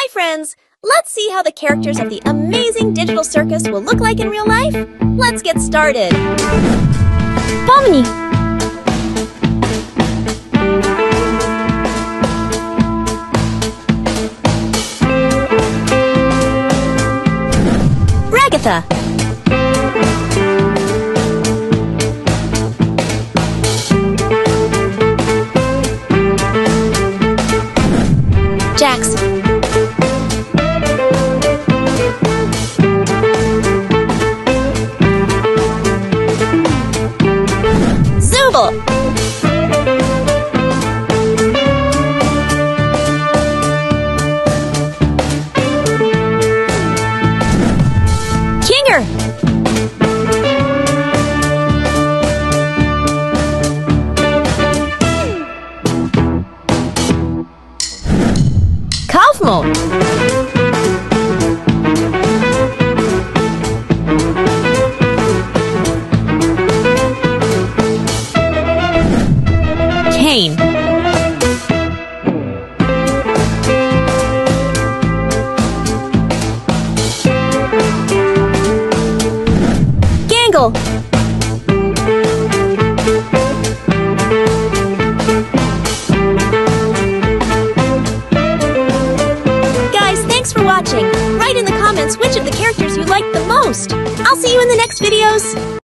Hi friends! Let's see how the characters of the amazing digital circus will look like in real life. Let's get started! Pomni! Ragatha! Jax! Zooble! Kinger! Kaufmo! Kane! Gangle! Guys, thanks for watching. Write in the comments which of the characters you liked the most. I'll see you in the next videos.